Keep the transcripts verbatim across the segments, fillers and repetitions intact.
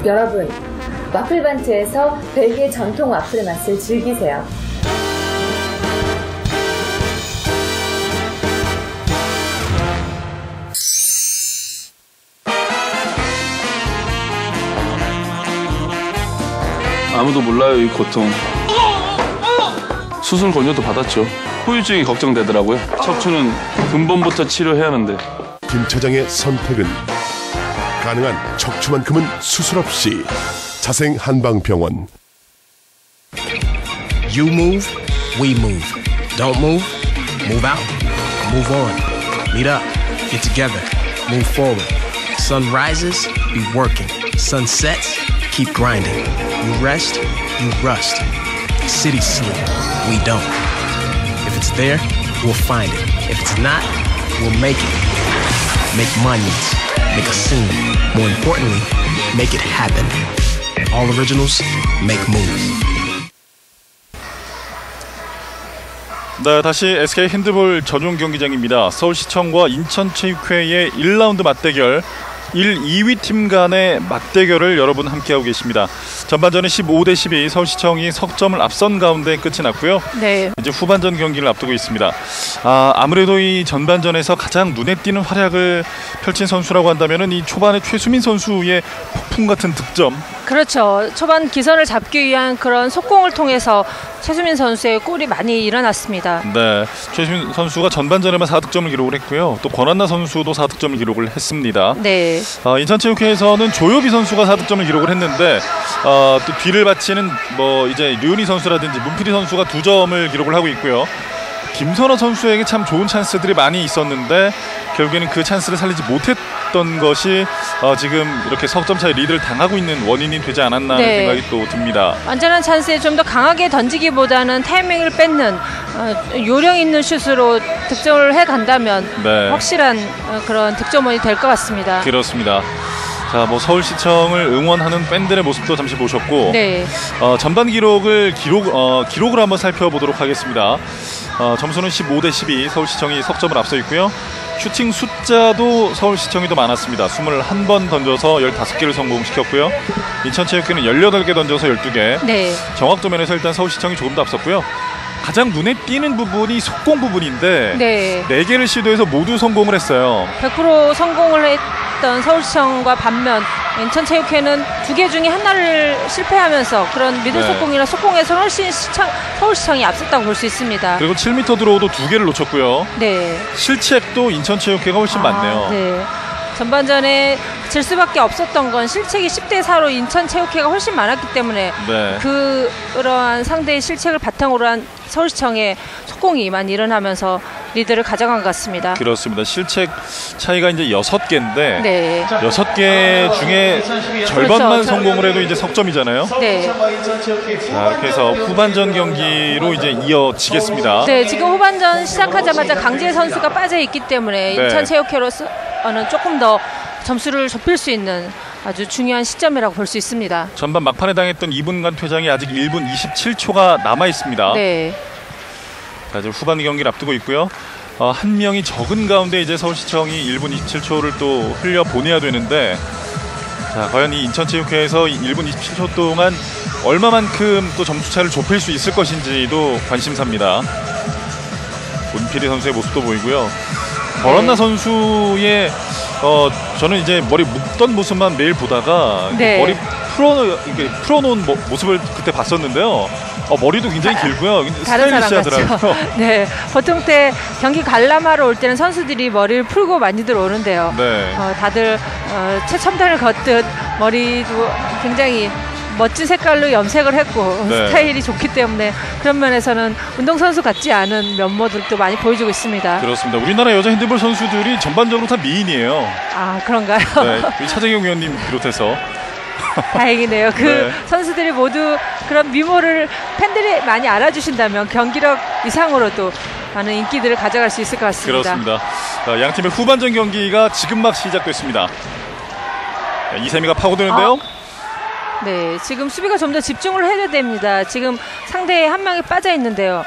여러분, 와플반트에서 벨기에 전통 와플의 맛을 즐기세요. 아무도 몰라요, 이 고통. 수술 권유도 받았죠. 후유증이 걱정되더라고요. 척추는 근본부터 치료해야 하는데. 김 차장의 선택은 가능한 척추만큼은 수술 없이. 자생 한방병원. You move, we move. Don't move, move out, move on. Meet up, get together, move forward. Sun rises, be working. Sun sets, keep grinding. You rest, you rust. City sleep, we don't. If it's there, we'll find it. If it's not, we'll make it. Make monuments, make a scene. More importantly, make it happen. All originals, make moves. 네, 다시 에스케이 핸드볼 전용 경기장입니다. 서울시청과 인천체육회의 일 라운드 맞대결, 일, 이 위 팀 간의 맞대결을 여러분 함께하고 계십니다. 전반전은 십오 대 십이, 서울시청이 석점을 앞선 가운데 끝이 났고요. 네. 이제 후반전 경기를 앞두고 있습니다. 아, 아무래도 이 전반전에서 가장 눈에 띄는 활약을 펼친 선수라고 한다면은 이 초반에 최수민 선수의 폭풍 같은 득점. 그렇죠. 초반 기선을 잡기 위한 그런 속공을 통해서 최수민 선수의 골이 많이 일어났습니다. 네, 최수민 선수가 전반전에만 사 득점을 기록을 했고요. 또 권한나 선수도 사 득점을 기록을 했습니다. 네. 어, 인천체육회에서는 조효비 선수가 사 득점을 기록을 했는데 어, 또 뒤를 바치는 뭐 이제 류은희 선수라든지 문필이 선수가 두 점을 기록을 하고 있고요. 김선호 선수에게 참 좋은 찬스들이 많이 있었는데 결국에는 그 찬스를 살리지 못했던 것이 어, 지금 이렇게 석점 차이 리드를 당하고 있는 원인이 되지 않았나 하는 네. 생각이 또 듭니다. 완전한 찬스에 좀 더 강하게 던지기보다는 타이밍을 뺏는 어, 요령 있는 슛으로 득점을 해간다면 네. 확실한 어, 그런 득점원이 될 것 같습니다. 그렇습니다. 자, 뭐 서울시청을 응원하는 팬들의 모습도 잠시 보셨고, 네. 어, 전반 기록을 기록 어, 기록을 한번 살펴보도록 하겠습니다. 어, 점수는 십오 대 십이, 서울시청이 석점을 앞서 있고요. 슈팅 숫자도 서울시청이 더 많았습니다. 이십일 번 던져서 십오 개를 성공시켰고요. 인천체육회는 십팔 개 던져서 십이 개. 네. 정확도 면에서 일단 서울시청이 조금 더 앞섰고요. 가장 눈에 띄는 부분이 속공 부분인데 네. 네 개를 시도해서 모두 성공을 했어요. 백 퍼센트 성공을 했던 서울시청과 반면 인천체육회는 두 개 중에 하나를 실패하면서 그런 미들 네. 속공이나 속공에서는 훨씬 시청, 서울시청이 앞섰다고 볼 수 있습니다. 그리고 칠 미터 드로우도 두 개를 놓쳤고요. 네. 실책도 인천체육회가 훨씬 아, 많네요. 네. 전반전에 질 수밖에 없었던 건 실책이 십 대 사로 인천체육회가 훨씬 많았기 때문에 네. 그러한 상대의 실책을 바탕으로 한 서울시청의 속공이 많이 일어나면서 리드를 가져간 것 같습니다. 그렇습니다. 실책 차이가 이제 여섯 개인데 네. 여섯 개 중에 절반만 그렇죠. 성공을 해도 이제 석점이잖아요. 네. 자, 이렇게 해서 후반전 경기로 이제 이어지겠습니다. 네, 지금 후반전 시작하자마자 강지혜 선수가 빠져 있기 때문에 네. 인천체육회로서는 조금 더 점수를 좁힐 수 있는 아주 중요한 시점이라고 볼 수 있습니다. 전반 막판에 당했던 이 분간 퇴장이 아직 일 분 이십칠 초가 남아 있습니다. 네. 자, 지금 후반 경기를 앞두고 있고요. 어, 한 명이 적은 가운데 이제 서울시청이 일 분 이십칠 초를 또 흘려 보내야 되는데, 자, 과연 이 인천체육회에서 일 분 이십칠 초 동안 얼마만큼 또 점수차를 좁힐 수 있을 것인지도 관심사입니다. 문필이 선수의 모습도 보이고요. 버런나 네. 선수의 어 저는 이제 머리 묶던 모습만 매일 보다가 네. 머리 풀어 이렇게 풀어놓은 모, 모습을 그때 봤었는데요. 어, 머리도 굉장히 길고요. 다른 사람 스타일리시하더라고요. 같죠. 네, 보통 때 경기 관람하러 올 때는 선수들이 머리를 풀고 많이들 오는데요. 네. 어, 다들 어, 최첨단을 걷듯 머리도 굉장히 멋진 색깔로 염색을 했고 네. 스타일이 좋기 때문에 그런 면에서는 운동선수 같지 않은 면모들도 많이 보여주고 있습니다. 그렇습니다. 우리나라 여자 핸드볼 선수들이 전반적으로 다 미인이에요. 아, 그런가요? 네, 우리 차재경 위원님 비롯해서. 다행이네요. 그 네. 선수들이 모두 그런 미모를 팬들이 많이 알아주신다면 경기력 이상으로도 많은 인기들을 가져갈 수 있을 것 같습니다. 그렇습니다. 자, 양 팀의 후반전 경기가 지금 막 시작됐습니다. 자, 이세미가 파고드는데요. 어? 네, 지금 수비가 좀 더 집중을 해야 됩니다. 지금 상대에 한 명이 빠져 있는데요.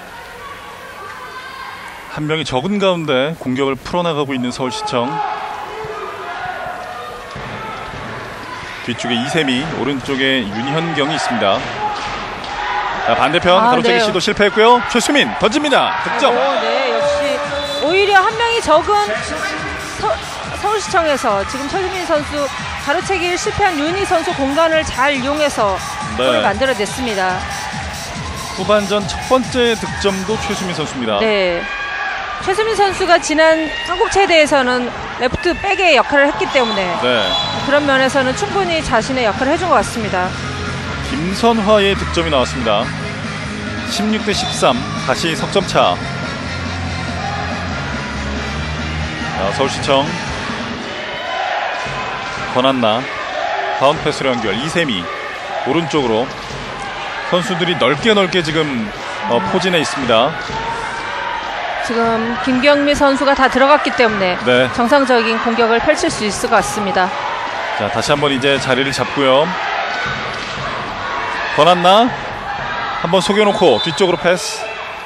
한 명이 적은 가운데 공격을 풀어나가고 있는 서울시청. 뒤쪽에 이세미, 오른쪽에 윤현경이 있습니다. 자, 반대편 아, 가로채기 네. 시도 실패했고요. 최수민 던집니다. 득점. 오, 네, 역시 오히려 한 명이 적은 서, 서울시청에서 지금 최수민 선수 가로채기를 실패한 윤희 선수 공간을 잘 이용해서 네. 골을 만들어냈습니다. 후반전 첫 번째 득점도 최수민 선수입니다. 네. 최수민 선수가 지난 한국체대에서는 레프트 백의 역할을 했기 때문에 네. 그런 면에서는 충분히 자신의 역할을 해준 것 같습니다. 김선화의 득점이 나왔습니다. 십육 대 십삼, 다시 석점차. 자, 서울시청 권한나 바운드 패스로 연결. 이세미 오른쪽으로. 선수들이 넓게 넓게 지금 어, 포진해 있습니다. 지금 김경미 선수가 다 들어갔기 때문에 네. 정상적인 공격을 펼칠 수 있을 것 같습니다. 자, 다시 한번 이제 자리를 잡고요. 권한나 한번 속여놓고 뒤쪽으로 패스.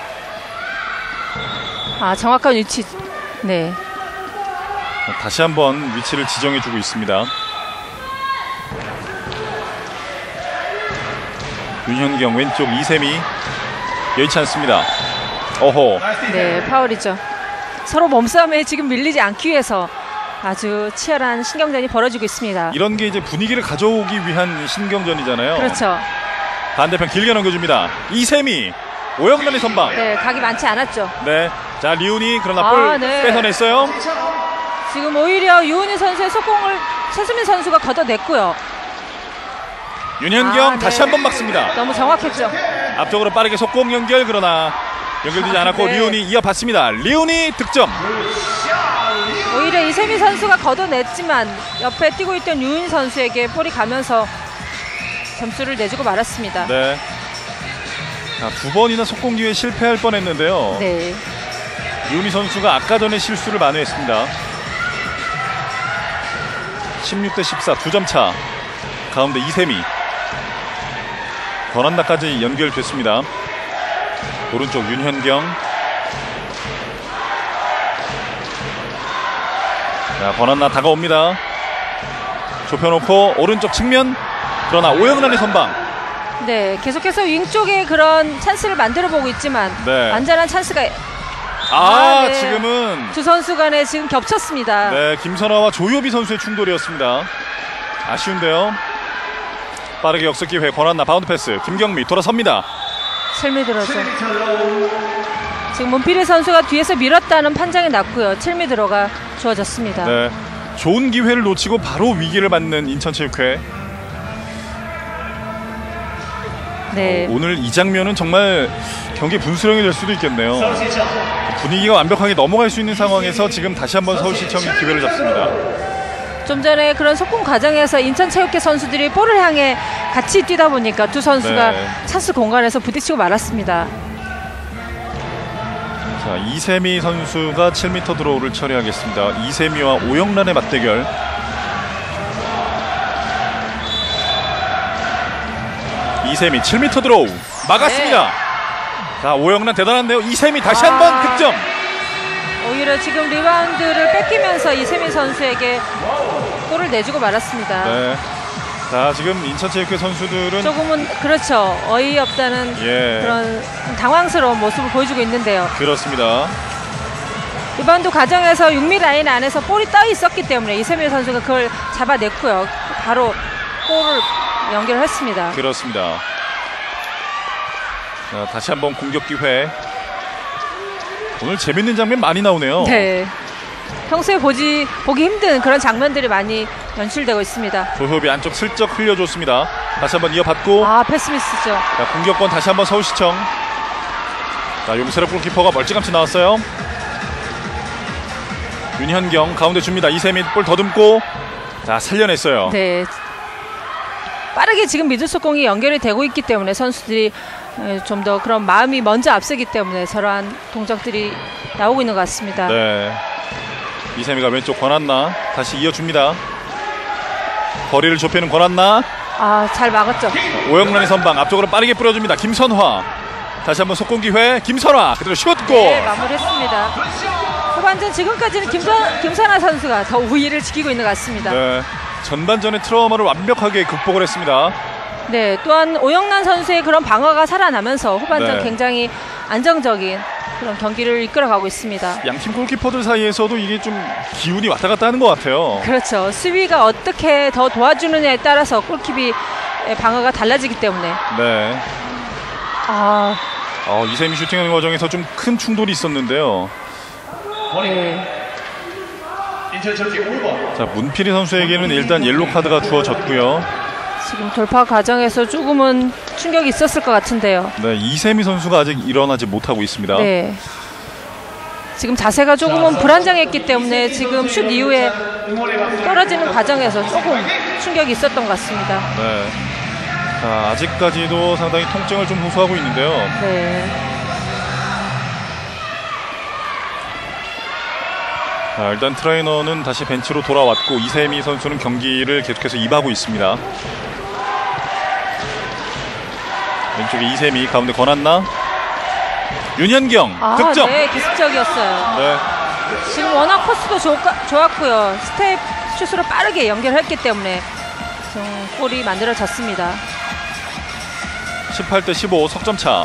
아, 정확한 위치. 네. 다시 한번 위치를 지정해주고 있습니다. 윤현경 왼쪽 이세미 여의치 않습니다. 어호. 네, 파울이죠. 서로 몸싸움에 지금 밀리지 않기 위해서 아주 치열한 신경전이 벌어지고 있습니다. 이런 게 이제 분위기를 가져오기 위한 신경전이잖아요. 그렇죠. 반대편 길게 넘겨줍니다. 이세미 오영란의 선방. 네, 각이 많지 않았죠. 네. 자, 리훈이 그러나 아, 볼 네. 뺏어냈어요. 지금 오히려 유은희 선수의 속공을 최수민 선수가 걷어냈고요. 윤현경 아, 네. 다시 한번 막습니다. 너무 정확했죠. 앞쪽으로 빠르게 속공 연결, 그러나 연결되지 아, 않았고 네. 리훈이 이어받습니다. 리훈이 득점. 오히려 이세미 선수가 걷어냈지만 옆에 뛰고 있던 유은희 선수에게 볼이 가면서 점수를 내주고 말았습니다. 네. 자, 두 번이나 속공 기회에 실패할 뻔했는데요. 네. 리훈이 선수가 아까 전에 실수를 만회했습니다. 십육 대 십사, 두 점 차. 가운데 이세미. 권한나까지 연결됐습니다. 오른쪽 윤현경. 자, 권한나 다가옵니다. 좁혀놓고 오른쪽 측면. 그러나 오영란의 선방. 네, 계속해서 윙 쪽에 그런 찬스를 만들어 보고 있지만 네. 완전한 찬스가 아, 아, 네. 지금은 두 선수 간에 지금 겹쳤습니다. 네, 김선화와 조효비 선수의 충돌이었습니다. 아쉬운데요. 빠르게 역습 기회. 권한나 바운드 패스. 김경미 돌아섭니다. 칠미 들어죠. 지금 문필희 선수가 뒤에서 밀었다는 판정이 났고요. 칠미 들어가 주어졌습니다. 네, 좋은 기회를 놓치고 바로 위기를 맞는 인천체육회. 네. 오늘 이 장면은 정말 경기 분수령이 될 수도 있겠네요. 분위기가 완벽하게 넘어갈 수 있는 상황에서 지금 다시 한번 서울시청이 기회를 잡습니다. 좀 전에 그런 속공 과정에서 인천체육회 선수들이 볼을 향해 같이 뛰다 보니까 두 선수가 네. 찬스 공간에서 부딪히고 말았습니다. 자, 이세미 선수가 칠 미터 드로우를 처리하겠습니다. 이세미와 오영란의 맞대결. 이세미 칠 미터 드로우 막았습니다. 네. 자, 오영란 대단한데요. 이세미 다시 아. 한번 득점. 오히려 지금 리바운드를 뺏기면서 이세미 선수에게 골을 내주고 말았습니다. 네. 자, 지금 인천체육회 선수들은 조금은 그렇죠. 어이없다는 예. 그런 당황스러운 모습을 보여주고 있는데요. 그렇습니다. 리바운드 과정에서 육 미터 라인 안에서 볼이 떠 있었기 때문에 이세미 선수가 그걸 잡아냈고요. 바로 골을 연결했습니다. 그렇습니다. 자, 다시 한번 공격 기회. 오늘 재밌는 장면 많이 나오네요. 네. 평소에 보지 보기 힘든 그런 장면들이 많이 연출되고 있습니다. 조효비 안쪽 슬쩍 흘려줬습니다. 다시 한번 이어받고. 아, 패스미스죠. 자, 공격권 다시 한번 서울시청. 자, 용세럽 골키퍼가 멀찌감치 나왔어요. 윤현경 가운데 줍니다. 이세민 볼 더듬고. 자, 살려냈어요. 네. 빠르게 지금 미들속공이 연결이 되고 있기 때문에 선수들이 좀 더 그런 마음이 먼저 앞서기 때문에 저러한 동작들이 나오고 있는 것 같습니다. 네. 이세미가 왼쪽 권한나 다시 이어줍니다. 거리를 좁히는 권한나. 아, 잘 막았죠. 오영란의 선방 앞쪽으로 빠르게 뿌려줍니다. 김선화. 다시 한번 속공 기회. 김선화 그대로 슛골. 네, 마무리했습니다. 후반전 지금까지는 김선, 김선아 선수가 더 우위를 지키고 있는 것 같습니다. 네. 전반전의 트라우마를 완벽하게 극복을 했습니다. 네, 또한 오영란 선수의 그런 방어가 살아나면서 후반전 네. 굉장히 안정적인 그런 경기를 이끌어가고 있습니다. 양팀 골키퍼들 사이에서도 이게 좀 기운이 왔다 갔다 하는 것 같아요. 그렇죠. 수비가 어떻게 더 도와주느냐에 따라서 골키퍼의 방어가 달라지기 때문에. 네. 아, 어, 이세미 슈팅하는 과정에서 좀 큰 충돌이 있었는데요. 네. 자, 문필이 선수에게는 일단 옐로 카드가 주어졌고요. 지금 돌파 과정에서 조금은 충격이 있었을 것 같은데요. 네, 이세미 선수가 아직 일어나지 못하고 있습니다. 네. 지금 자세가 조금은 불안정했기 때문에 지금 슛 이후에 떨어지는 과정에서 조금 충격이 있었던 것 같습니다. 네. 자, 아직까지도 상당히 통증을 좀 호소하고 있는데요. 네. 자, 일단 트레이너는 다시 벤치로 돌아왔고 이세미 선수는 경기를 계속해서 임하고 있습니다. 왼쪽에 이세미, 가운데 권한나, 윤현경 아, 득점. 네, 기습적이었어요. 네. 지금 워낙 코스도 좋, 좋았고요. 스텝 슛으로 빠르게 연결했기 때문에 좀 골이 만들어졌습니다. 십팔 대 십오 석점 차.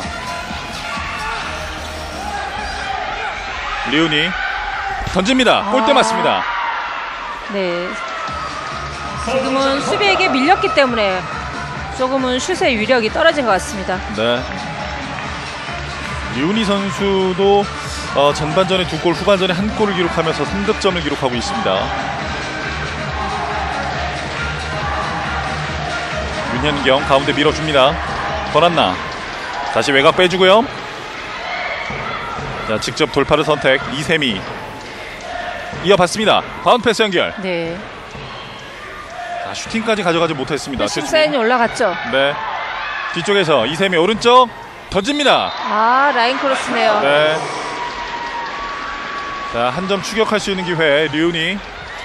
리훈이 던집니다. 골대 아. 맞습니다. 네. 지금은 수비에게 밀렸기 때문에 조금은 슛의 위력이 떨어진 것 같습니다. 네. 리훈이 선수도 어, 전반전에 두 골, 후반전에 한 골을 기록하면서 삼 득점을 기록하고 있습니다. 윤현경 가운데 밀어줍니다. 권한나 다시 외곽 빼주고요. 자, 직접 돌파를 선택. 이세미 이어받습니다. 바운드 패스 연결. 네. 자, 슈팅까지 가져가지 못했습니다. 패싱 사인이 올라갔죠. 네. 뒤쪽에서 이세미 오른쪽 던집니다. 아, 라인 크로스네요. 네. 자, 한 점 추격할 수 있는 기회. 류니.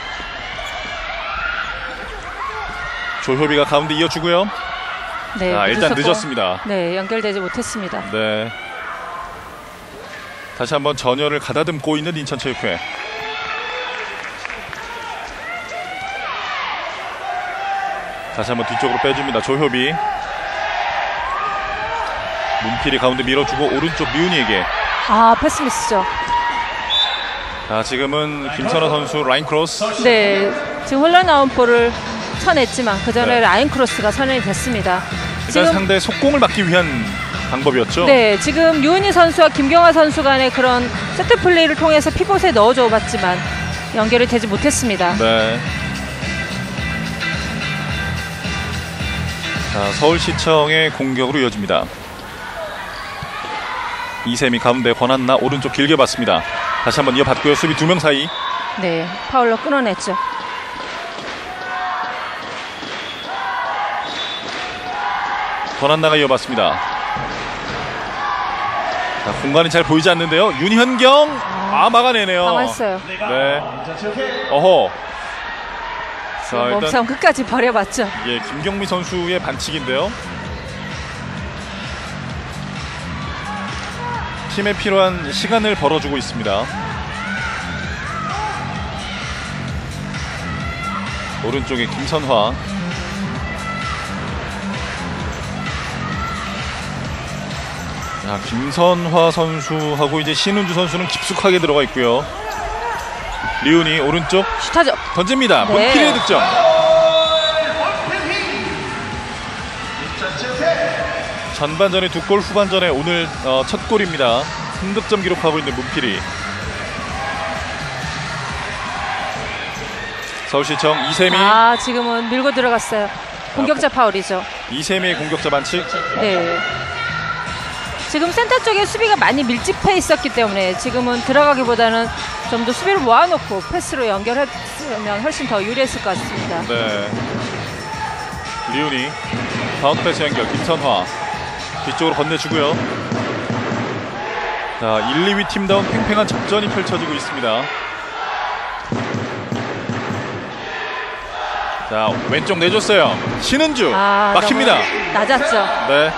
조효비가 가운데 이어주고요. 네, 자, 일단 늦었고. 늦었습니다. 네, 연결되지 못했습니다. 네. 다시 한번 전열을 가다듬고 있는 인천체육회. 다시 한번 뒤쪽으로 빼줍니다. 조효비. 문필이 가운데 밀어주고 오른쪽 류니에게. 아, 패스 미스죠. 자, 지금은 김선아 선수 라인 크로스. 네, 지금 흘러나온 볼을 쳐냈지만 그 전에 네. 라인 크로스가 선언이 됐습니다. 일단 지금 상대의 속공을 막기 위한 방법이었죠. 네, 지금 유은희 선수와 김경화 선수 간의 그런 세트 플레이를 통해서 피봇에 넣어줘 봤지만 연결이 되지 못했습니다. 네. 자, 서울시청의 공격으로 이어집니다. 이세미 가운데 권한나 오른쪽 길게 봤습니다. 다시 한번 이어받고요. 수비 두 명 사이. 네, 파울로 끊어냈죠. 권한나가 이어받습니다. 자, 공간이 잘 보이지 않는데요. 윤현경 아, 막아내네요. 당했어요. 네. 어허. 자, 일단 몸싸움 끝까지 버려봤죠. 예, 김경미 선수의 반칙인데요. 팀에 필요한 시간을 벌어주고 있습니다. 오른쪽에 김선화. 자, 김선화 선수하고 이제 신은주 선수는 깊숙하게 들어가 있고요. 리훈이 오른쪽 슛하죠. 던집니다. 네. 문필의 득점. 전반전에 두 골, 후반전에 오늘 어, 첫 골입니다. 삼 득점 기록하고 있는 문필이. 서울시청 이세미. 아, 지금은 밀고 들어갔어요. 공격자 파울이죠. 이세미의 공격자 반칙. 네. 지금 센터 쪽에 수비가 많이 밀집해 있었기 때문에 지금은 들어가기보다는 좀 더 수비를 모아놓고 패스로 연결했으면 훨씬 더 유리했을 것 같습니다. 네. 리훈이 바운드 패스 연결. 김선화 뒤쪽으로 건네주고요. 자, 일, 이 위 팀다운 팽팽한 접전이 펼쳐지고 있습니다. 자, 왼쪽 내줬어요. 신은주 아, 막힙니다. 너무 낮았죠. 네.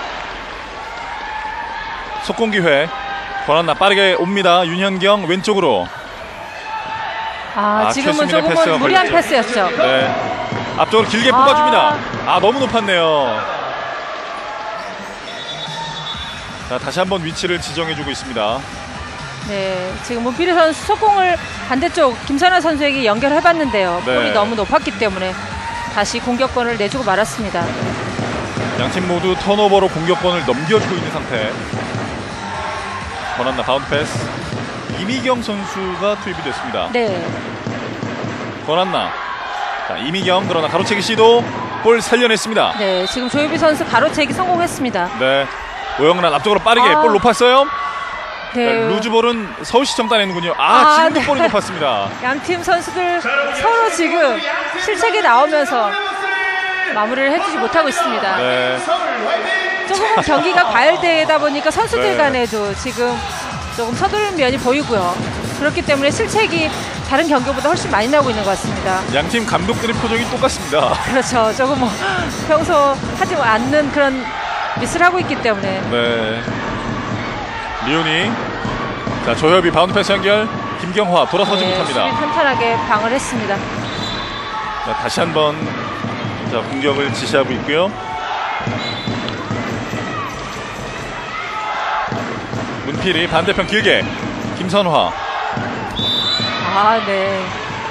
속공 기회. 권한나 빠르게 옵니다. 윤현경 왼쪽으로. 아, 아, 지금은 최수민의 패스가 조금은 무리한 걸렸죠. 패스였죠. 네. 앞쪽으로 길게 아. 뽑아줍니다. 아, 너무 높았네요. 자, 다시 한번 위치를 지정해주고 있습니다. 네, 지금 문필희 선수 속공을 반대쪽 김선아 선수에게 연결해봤는데요. 네. 볼이 너무 높았기 때문에 다시 공격권을 내주고 말았습니다. 양팀 모두 턴오버로 공격권을 넘겨주고 있는 상태. 권한나 바운드 패스. 이미경 선수가 투입이 됐습니다. 네, 권한나. 자, 이미경 그러나 가로채기 시도 볼 살려냈습니다. 네, 지금 조유비 선수 가로채기 성공했습니다. 네. 오영란 앞쪽으로 빠르게 아. 볼 높았어요. 네, 자, 루즈볼은 서울시청 따내는군요. 아, 아, 지금도 네. 볼이 높았습니다. 양팀 선수들 서로 지금 실책이 나오면서 마무리를 해주지 못하고 있습니다. 네. 조금은 경기가 과열되다 보니까 선수들 네. 간에도 지금 조금 서두른 면이 보이고요. 그렇기 때문에 실책이 다른 경기보다 훨씬 많이 나오고 있는 것 같습니다. 양팀 감독들의 표정이 똑같습니다. 그렇죠. 조금 뭐 평소 하지 않는 그런 미스를 하고 있기 때문에. 네. 리온이. 자, 조협이 바운드 패스 연결. 김경화 돌아서지 네, 못합니다. 수비 탄탄하게 방어를 했습니다. 자, 다시 한번 자, 공격을 지시하고 있고요. 문필이 반대편 길게. 김선화. 아, 네.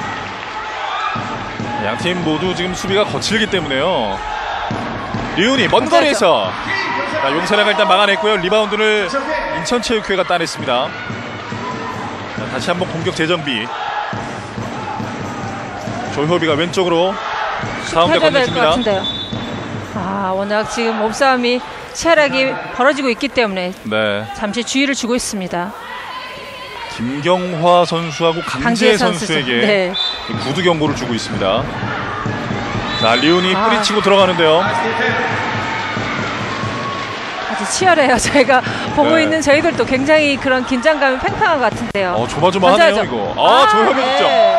양팀 모두 지금 수비가 거칠기 때문에요. 리온이 먼 맞아요. 거리에서 자, 용사랑 일단 막아냈고요. 리바운드를 인천체육회가 따냈습니다. 자, 다시 한번 공격 재정비. 조효비가 왼쪽으로 가운데 펴줘야 될 것 건네줍니다. 같은데요. 아, 워낙 지금 몸싸움이 치열하게 벌어지고 있기 때문에 네, 잠시 주의를 주고 있습니다. 김경화 선수하고 강재 강지혜 선수. 선수에게 네. 구두 경고를 주고 있습니다. 자, 리온이 아. 뿌리치고 들어가는데요. 아주 치열해요. 저희가 보고 네. 있는 저희들도 굉장히 그런 긴장감이 팽팽한 것 같은데요. 어, 조마조마하네요 던져야죠. 이거. 아, 조협이 득점. 네.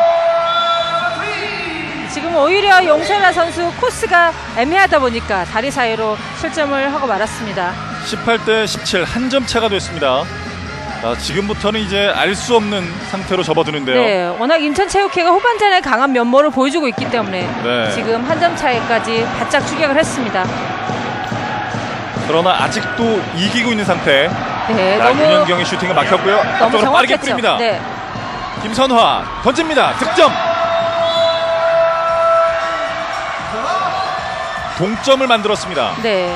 지금 오히려 용세라 선수 코스가 애매하다 보니까 다리 사이로 실점을 하고 말았습니다. 십팔 대 십칠 한 점 차가 됐습니다. 아, 지금부터는 이제 알 수 없는 상태로 접어드는데요. 네, 워낙 인천체육회가 후반전에 강한 면모를 보여주고 있기 때문에 네. 지금 한 점 차이까지 바짝 추격을 했습니다. 그러나 아직도 이기고 있는 상태. 네, 자, 너무 윤현경의 슈팅은 막혔고요. 너무 앞쪽으로 빠르게 정확했죠. 뿌립니다. 네, 김선화 던집니다. 득점. 동점을 만들었습니다. 네,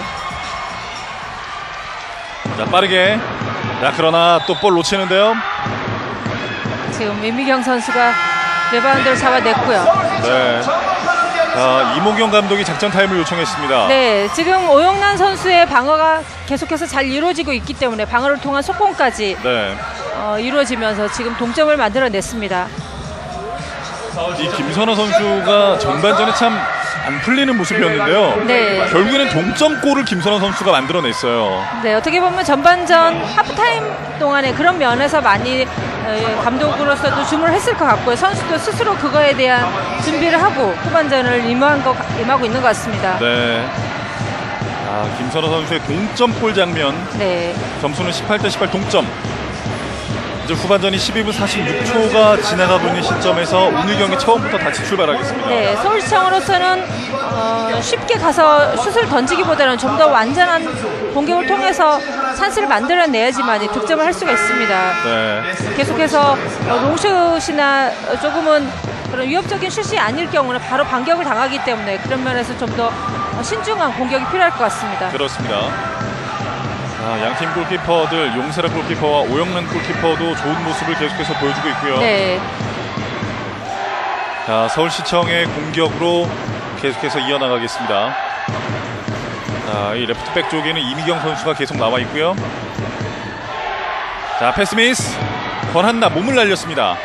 자, 빠르게. 자, 그러나 또 볼 놓치는데요. 지금 민미경 선수가 리바운드를 잡아냈고요. 네. 자, 이몽경 감독이 작전 타임을 요청했습니다. 네, 지금 오영란 선수의 방어가 계속해서 잘 이루어지고 있기 때문에 방어를 통한 속공까지 네. 어, 이루어지면서 지금 동점을 만들어냈습니다. 이 김선화 선수가 전반전에 참 안 풀리는 모습이었는데요. 네. 결국에는 동점골을 김선화 선수가 만들어냈어요. 네, 어떻게 보면 전반전 하프타임 동안에 그런 면에서 많이 에, 감독으로서도 주문을 했을 것 같고요. 선수도 스스로 그거에 대한 준비를 하고 후반전을 임한 거, 임하고 있는 것 같습니다. 네. 아, 김선화 선수의 동점골 장면. 네, 점수는 십팔 대 십팔 동점. 이제 후반전이 십이 분 사십육 초가 지나가고 있는 시점에서 오늘 경기 처음부터 다시 출발하겠습니다. 네, 서울시청으로서는 어, 쉽게 가서 슛을 던지기보다는 좀 더 완전한 공격을 통해서 찬스를 만들어내야지만 득점을 할 수가 있습니다. 네. 계속해서 어, 롱슛이나 조금은 그런 위협적인 슛이 아닐 경우는 바로 반격을 당하기 때문에 그런 면에서 좀 더 신중한 공격이 필요할 것 같습니다. 그렇습니다. 아, 양팀 골키퍼들 용세라 골키퍼와 오영란 골키퍼도 좋은 모습을 계속해서 보여주고 있고요. 네, 자, 서울시청의 공격으로 계속해서 이어나가겠습니다. 자, 이 레프트백 쪽에는 이미경 선수가 계속 나와 있고요. 자, 패스 미스. 권한나 몸을 날렸습니다.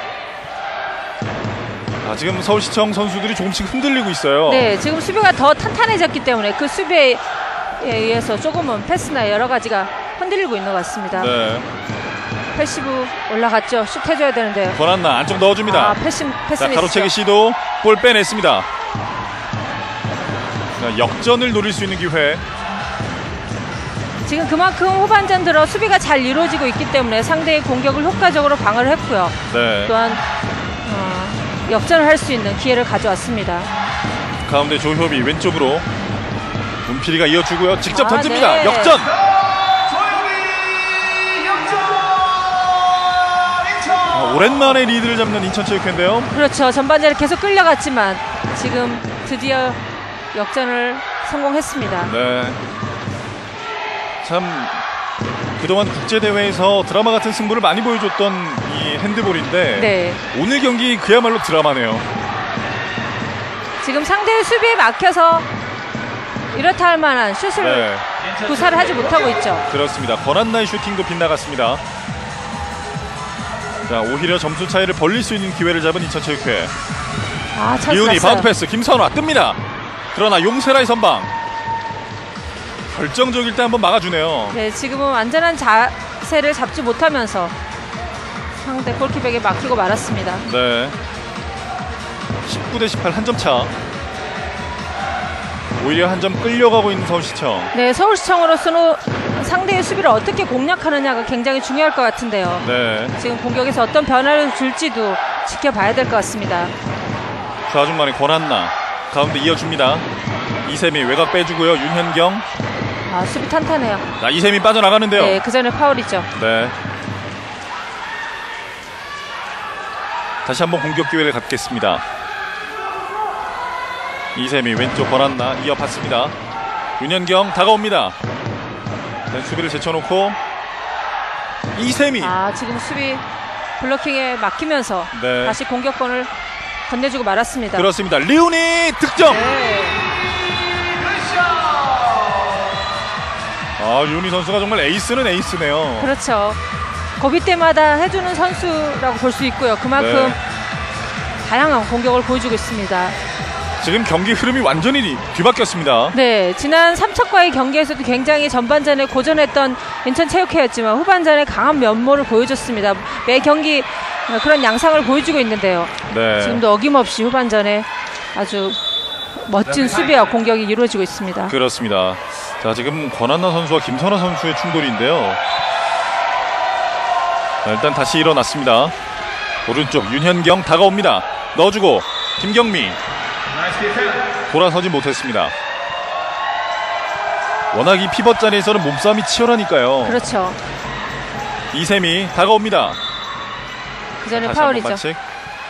아, 지금 서울시청 선수들이 조금씩 흔들리고 있어요. 네, 지금 수비가 더 탄탄해졌기 때문에 그 수비에 의해서 조금은 패스나 여러 가지가 흔들리고 있는 것 같습니다. 네. 패시브 올라갔죠. 슛 해줘야 되는데요. 권한나 안쪽 넣어줍니다. 아, 패스, 패스 자, 미스죠. 가로채기 시도 볼 빼냈습니다. 자, 역전을 노릴 수 있는 기회. 지금 그만큼 후반전 들어 수비가 잘 이루어지고 있기 때문에 상대의 공격을 효과적으로 방어를 했고요. 네. 또한 어, 역전을 할 수 있는 기회를 가져왔습니다. 가운데 조효비 왼쪽으로 문필이가 이어주고요. 직접 아, 던집니다. 네. 역전. 아, 오랜만에 리드를 잡는 인천체육회인데요. 그렇죠. 전반전에 계속 끌려갔지만 지금 드디어 역전을 성공했습니다. 네. 참 그동안 국제대회에서 드라마 같은 승부를 많이 보여줬던 이 핸드볼인데 네. 오늘 경기 그야말로 드라마네요. 지금 상대의 수비에 막혀서 이렇다 할 만한 슛을 네. 구사를 하지 못하고 있죠. 그렇습니다. 권한나의 슈팅도 빗나갔습니다. 자, 오히려 점수 차이를 벌릴 수 있는 기회를 잡은 인천체육회. 아, 찬스 이훈이 났어요. 바운드 패스 김선화 뜹니다. 그러나 용세라의 선방 결정적일 때 한번 막아주네요. 네, 지금은 완전한 자세를 잡지 못하면서 상대 골키백에 막히고 말았습니다. 네. 십구 대 십팔 한 점 차. 오히려 한 점 끌려가고 있는 서울시청. 네, 서울시청으로서는 상대의 수비를 어떻게 공략하느냐가 굉장히 중요할 것 같은데요. 네. 지금 공격에서 어떤 변화를 줄지도 지켜봐야 될 것 같습니다. 좌중간에 권한나 가운데 이어줍니다. 이세미 외곽 빼주고요. 윤현경. 아, 수비 탄탄해요. 자, 이세미 빠져나가는데요. 네, 그 전에 파울이죠. 네. 다시 한번 공격 기회를 갖겠습니다. 이세미 왼쪽 권한나 이어받습니다. 윤현경 다가옵니다. 네, 수비를 제쳐놓고 이세미. 아, 지금 수비 블로킹에 막히면서 네. 다시 공격권을 건네주고 말았습니다. 그렇습니다. 리훈이 득점. 네. 아, 리훈이 선수가 정말 에이스는 에이스네요. 그렇죠. 고비 때마다 해주는 선수라고 볼 수 있고요. 그만큼 네. 다양한 공격을 보여주고 있습니다. 지금 경기 흐름이 완전히 뒤바뀌었습니다. 네, 지난 삼척과의 경기에서도 굉장히 전반전에 고전했던 인천체육회였지만 후반전에 강한 면모를 보여줬습니다. 매 경기 그런 양상을 보여주고 있는데요. 네. 지금도 어김없이 후반전에 아주 멋진 수비와 공격이 이루어지고 있습니다. 그렇습니다. 자, 지금 권한나 선수와 김선아 선수의 충돌인데요. 자, 일단 다시 일어났습니다. 오른쪽 윤현경 다가옵니다. 넣어주고 김경미 돌아서지 못했습니다. 워낙 이 피벗 자리에서는 몸싸움이 치열하니까요. 그렇죠. 이세미 다가옵니다. 그 전에 다시 파울이죠. 한번 반칙.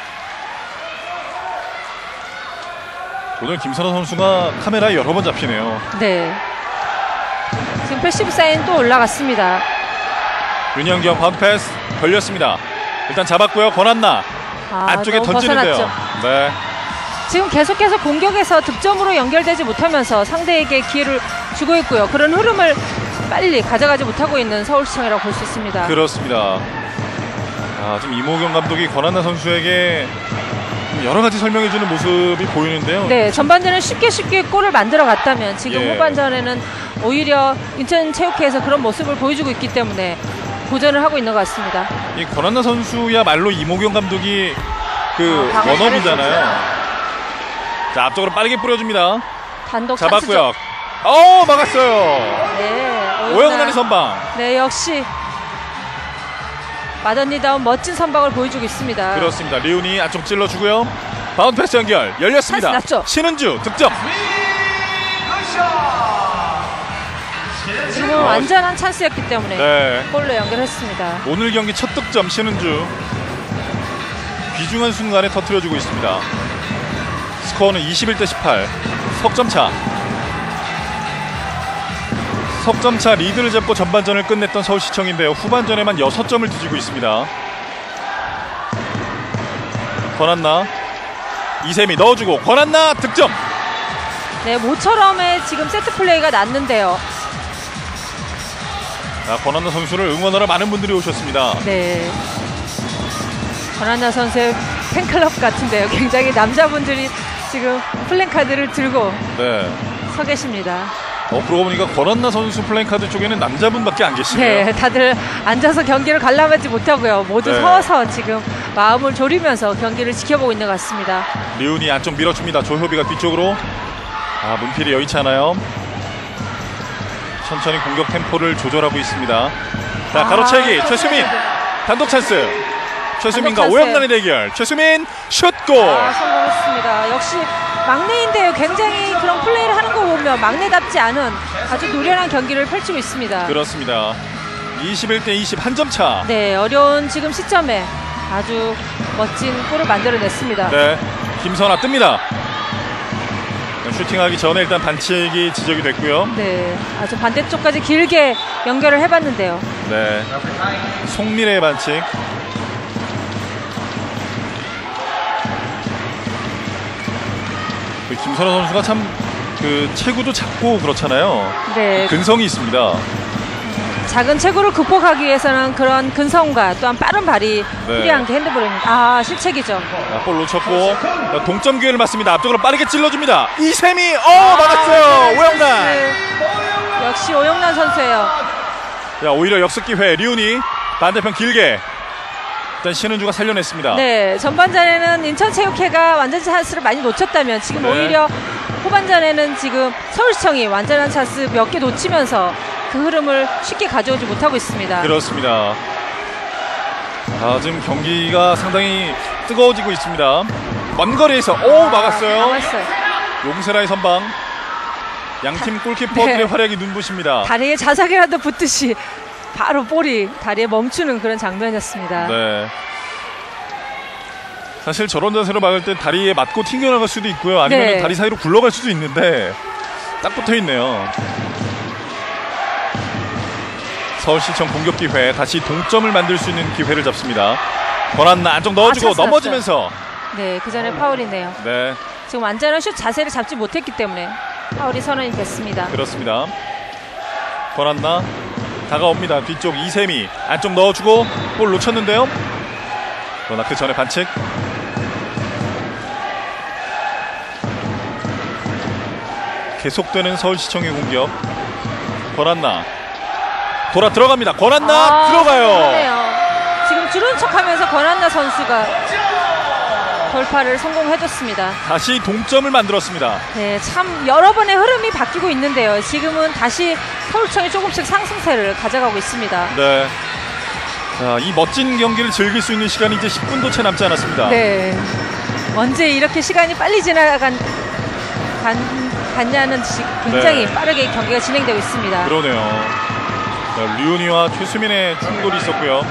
오늘 김선아 선수가 카메라에 여러 번 잡히네요. 네. 지금 패시브 사인 또 올라갔습니다. 윤현경 바운드 패스 걸렸습니다. 일단 잡았고요. 권한나 아, 안쪽에 너무 던지는데요. 벗어났죠. 네. 지금 계속해서 공격에서 득점으로 연결되지 못하면서 상대에게 기회를 주고 있고요. 그런 흐름을 빨리 가져가지 못하고 있는 서울시청이라고 볼 수 있습니다. 그렇습니다. 아, 지금 이모경 감독이 권한나 선수에게 여러 가지 설명해주는 모습이 보이는데요. 네, 전반전에 쉽게 쉽게 골을 만들어 갔다면 지금 예. 후반전에는 오히려 인천체육회에서 그런 모습을 보여주고 있기 때문에 도전을 하고 있는 것 같습니다. 이 권한나 선수야말로 이모경 감독이 그 아, 방어 원업이잖아요. 자, 앞쪽으로 빠르게 뿌려줍니다. 단독 잡았고요. 어, 막았어요. 네, 오영란의 선방. 네, 역시 마더니다운 멋진 선방을 보여주고 있습니다. 그렇습니다. 리훈이 안쪽 찔러주고요. 바운드 패스 연결 열렸습니다. 찬스 났죠? 신은주 득점. 지금은 완전한 찬스였기 때문에 네. 골로 연결했습니다. 오늘 경기 첫 득점 신은주. 귀중한 순간에 터뜨려주고 있습니다. 스코어는 이십일 대 십팔. 석점차. 석점차 리드를 잡고 전반전을 끝냈던 서울시청인데요. 후반전에만 여섯 점을 뒤지고 있습니다. 권한나 이세미 넣어주고 권한나 득점. 네, 모처럼의 지금 세트 플레이가 났는데요. 자, 권한나 선수를 응원하러 많은 분들이 오셨습니다. 네. 권한나 선수의 팬클럽 같은데요. 굉장히 남자분들이 지금 플랜카드를 들고 네. 서 계십니다. 어, 그러고 보니까 권한나 선수 플랜카드 쪽에는 남자분밖에 안 계시네요. 네, 다들 앉아서 경기를 관람하지 못하고요. 모두 네. 서서 지금 마음을 졸이면서 경기를 지켜보고 있는 것 같습니다. 리훈이 안쪽 밀어줍니다. 조효비가 뒤쪽으로. 아, 문필이 여의치 않아요. 천천히 공격 템포를 조절하고 있습니다. 자, 아, 가로채기 최수민 단독 찬스. 최수민과 찬스. 오영란의 대결. 최수민 슛골. 아, 성공했습니다. 좋습니다. 역시 막내인데요. 굉장히 그런 플레이를 하는 거 보면 막내답지 않은 아주 노련한 경기를 펼치고 있습니다. 그렇습니다. 이십일 대 이십 한 점 차. 네, 어려운 지금 시점에 아주 멋진 골을 만들어냈습니다. 네, 김선아 뜹니다. 슈팅하기 전에 일단 반칙이 지적이 됐고요. 네, 아주 반대쪽까지 길게 연결을 해봤는데요. 네, 송민의 반칙. 그 김선아 선수가 참 그 체구도 작고 그렇잖아요. 네, 근성이 있습니다. 작은 체구를 극복하기 위해서는 그런 근성과 또한 빠른 발이 네. 필요한 게 핸드볼입니다. 아, 실책이죠. 자, 볼 놓쳤고 동점 기회를 맞습니다. 앞쪽으로 빠르게 찔러줍니다. 이세미, 어 막았어요. 아, 오영란. 네. 역시 오영란 선수예요. 자, 오히려 역습 기회. 리훈이 반대편 길게. 일단 신은주가 살려냈습니다. 네, 전반전에는 인천체육회가 완전 찬스를 많이 놓쳤다면 지금 네. 오히려 후반전에는 지금 서울시청이 완전한 찬스 몇 개 놓치면서 그 흐름을 쉽게 가져오지 못하고 있습니다. 그렇습니다. 아, 지금 경기가 상당히 뜨거워지고 있습니다. 먼 거리에서 오 막았어요. 막았어요. 용세라의 선방. 양팀 골키퍼들의 네. 활약이 눈부십니다. 다리에 자석이라도 붙듯이 바로 볼이 다리에 멈추는 그런 장면이었습니다. 네. 사실 저런 자세로 막을 때 다리에 맞고 튕겨나갈 수도 있고요. 아니면 네. 다리 사이로 굴러갈 수도 있는데 딱 붙어 있네요. 서울시청 공격 기회, 다시 동점을 만들 수 있는 기회를 잡습니다. 권한나 안쪽 넣어주고 아, 찼어요. 넘어지면서. 네, 그 전에 파울이네요. 네, 지금 완전한 슛 자세를 잡지 못했기 때문에 파울이 선언이 됐습니다. 그렇습니다. 권한나 다가옵니다. 뒤쪽 이세미 안쪽 넣어주고 볼 놓쳤는데요. 그러나 그 전에 반칙. 계속되는 서울시청의 공격. 권한나 돌아 들어갑니다. 권한나 아, 들어가요. 그러네요. 지금 줄은 척하면서 권한나 선수가 돌파를 성공해줬습니다. 다시 동점을 만들었습니다. 네, 참 여러 번의 흐름이 바뀌고 있는데요. 지금은 다시 서울청이 조금씩 상승세를 가져가고 있습니다. 네. 자, 이 멋진 경기를 즐길 수 있는 시간이 이제 십 분도 채 남지 않았습니다. 네. 언제 이렇게 시간이 빨리 지나간 간, 갔냐는 지- 굉장히 네. 빠르게 경기가 진행되고 있습니다. 그러네요. 자, 류은이와 최수민의 충돌이 있었고요.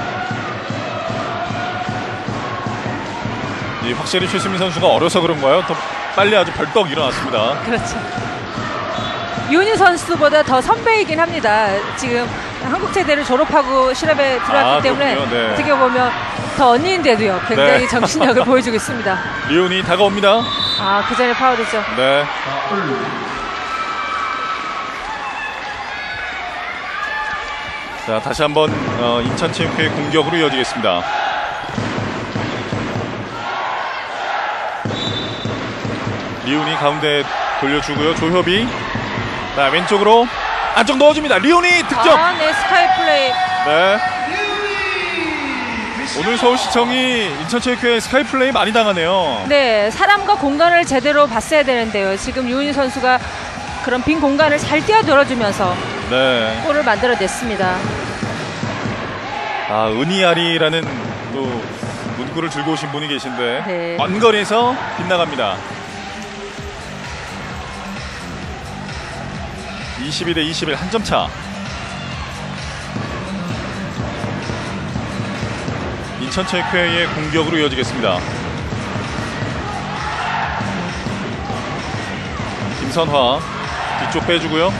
이 확실히 최수민 선수가 어려서 그런가요? 더 빨리 아주 벌떡 일어났습니다. 그렇죠. 윤희 선수보다 더 선배이긴 합니다. 지금 한국제대를 졸업하고 실업에 들어왔기 아, 때문에 그렇군요. 네. 어떻게 보면 더 언니인데도요. 굉장히 네. 정신력을 보여주고 있습니다. 류은이 다가옵니다. 아, 그 전에 파울이죠. 네. 자, 다시 한번 어, 인천체육회의 공격으로 이어지겠습니다. 리훈이 가운데 돌려주고요. 조협이 자, 왼쪽으로 안쪽 넣어줍니다. 리훈이 득점. 아, 네, 스카이 플레이. 네. 오늘 서울시청이 인천체육회 스카이 플레이 많이 당하네요. 네, 사람과 공간을 제대로 봤어야 되는데요. 지금 유은희 선수가 그런 빈 공간을 잘 뛰어들어주면서 네. 골을 만들어냈습니다. 아, 은희아리라는 또 문구를 들고 오신 분이 계신데 네. 먼 거리에서 빗나갑니다. 이십이 대 이십일 한 점 차. 인천체육회의 공격으로 이어지겠습니다. 김선화 뒤쪽 빼주고요.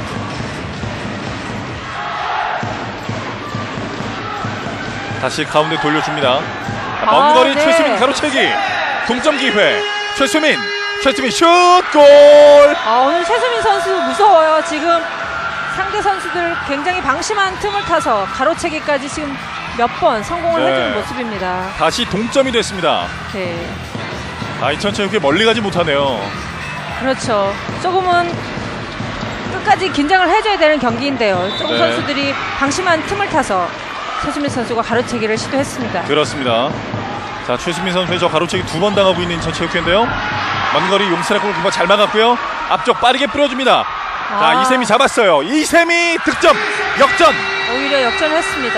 다시 가운데 돌려줍니다. 먼 아, 거리 네. 최수민 가로채기. 동점 기회. 최수민 최수민 슛 골. 아, 오늘 최수민 선수 무서워요. 지금 상대 선수들 굉장히 방심한 틈을 타서 가로채기까지 지금 몇 번 성공을 네. 해주는 모습입니다. 다시 동점이 됐습니다. 네, 아, 인천체육회 멀리 가지 못하네요. 그렇죠. 조금은 끝까지 긴장을 해줘야 되는 경기인데요. 조금 네. 선수들이 방심한 틈을 타서 최수민 선수가 가로채기를 시도했습니다. 그렇습니다. 자, 최수민 선수의 저 가로채기 두 번 당하고 있는 인천체육회인데요. 먼거리 용세라 골키퍼 잘 막았고요. 앞쪽 빠르게 뿌려줍니다. 아. 자, 이세미 잡았어요. 이세미 득점 역전. 오히려 역전을 했습니다.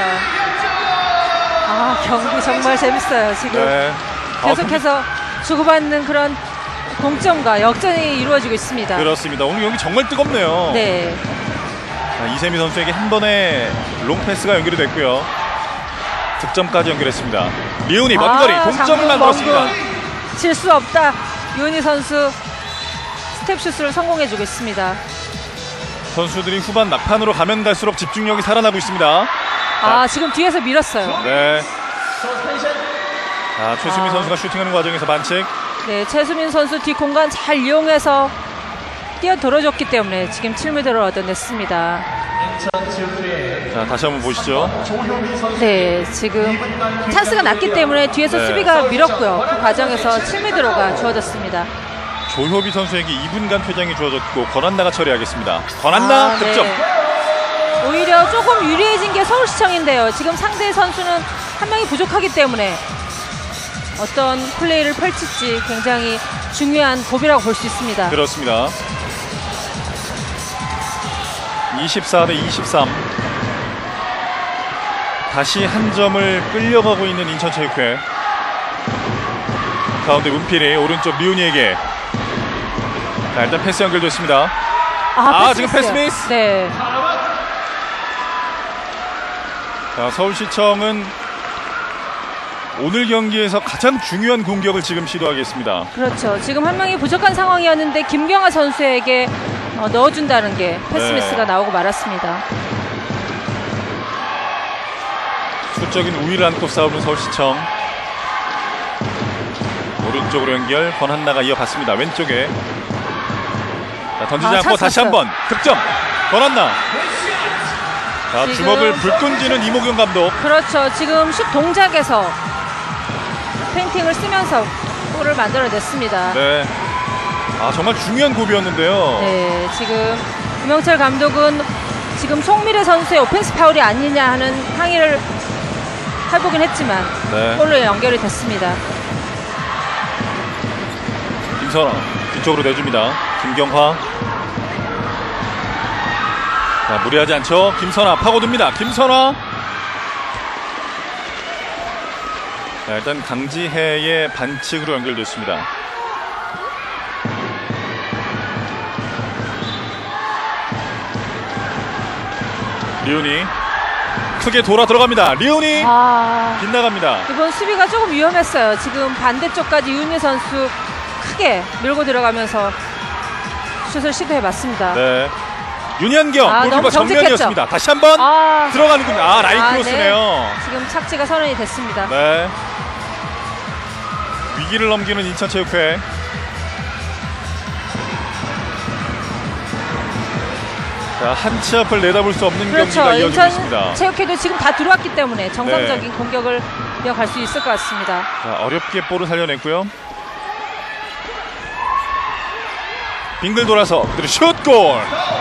아, 경기 정말 재밌어요. 지금 네. 계속해서 주고받는 그런 동점과 역전이 이루어지고 있습니다. 그렇습니다. 오늘 경기 정말 뜨겁네요. 네. 자, 이세미 선수에게 한 번의 롱패스가 연결이 됐고요. 득점까지 연결했습니다. 리온이 먼 거리 동점을 만들었습니다. 질 수 없다. 리온이 선수 스텝슛을 성공해주고 있습니다. 선수들이 후반 막판으로 가면 갈수록 집중력이 살아나고 있습니다. 아, 지금 뒤에서 밀었어요. 네. 자, 최수민 아. 선수가 슈팅하는 과정에서 반칙. 네, 최수민 선수 뒷 공간 잘 이용해서 뛰어들어줬기 때문에 지금 칠 미터를 얻어냈습니다. 자, 다시 한번 보시죠. 네, 지금 찬스가 났기 때문에 뒤에서 네. 수비가 밀었고요. 그 과정에서 칠 미터가 주어졌습니다. 조효비 선수에게 이 분간 퇴장이 주어졌고 권한나가 처리하겠습니다. 권한나 아, 득점. 네. 오히려 조금 유리해진 게 서울시청인데요. 지금 상대 선수는 한 명이 부족하기 때문에 어떤 플레이를 펼칠지 굉장히 중요한 고비라고 볼 수 있습니다. 그렇습니다. 이십사 대 이십삼. 다시 한 점을 끌려가고 있는 인천체육회. 가운데 문필이 오른쪽 리오니에게. 자, 일단 패스 연결됐습니다. 아, 아, 패스 지금 패스 미스요. 미스. 네. 자, 서울시청은 오늘 경기에서 가장 중요한 공격을 지금 시도하겠습니다. 그렇죠. 지금 한 명이 부족한 상황이었는데 김경아 선수에게 어, 넣어준다는 게 패스 네. 미스가 나오고 말았습니다. 수적인 우위를 안고 싸우는 서울시청. 오른쪽으로 연결, 권한나가 이어받습니다. 왼쪽에. 자, 던지지 아, 않고 다시 한번 득점. 권한나. 자, 지금- 주먹을 불끈 쥐는 이모경 감독. 그렇죠. 지금 슛 동작에서 페인팅을 쓰면서 골을 만들어냈습니다. 네. 아, 정말 중요한 고비였는데요. 네, 지금 김영철 감독은 지금 송미래 선수의 오펜스 파울이 아니냐 하는 항의를 해보긴 했지만 네. 골로 연결이 됐습니다. 김선아 뒤쪽으로 내줍니다. 김경화. 자, 무리하지 않죠. 김선아 파고듭니다. 김선아. 자, 일단 강지혜의 반칙으로 연결됐습니다. 리온이 크게 돌아 들어갑니다. 리온이 아, 빗나갑니다. 이번 수비가 조금 위험했어요. 지금 반대쪽까지 윤희 선수 크게 밀고 들어가면서 슛을 시도해봤습니다. 네. 윤현경 아, 골키퍼 너무 정직했죠? 정면이었습니다. 다시 한번 아, 들어가는군요. 아, 라인 아, 크로스네요. 네. 지금 착지가 선언이 됐습니다. 네. 위기를 넘기는 인천체육회. 자, 한 치 앞을 내다볼 수 없는 그렇죠. 경기가 이어지고 인천 있습니다. 체육회도 지금 다 들어왔기 때문에 정상적인 네. 공격을 이어갈 수 있을 것 같습니다. 자, 어렵게 볼을 살려냈고요. 빙글 돌아서 그대로 슛골.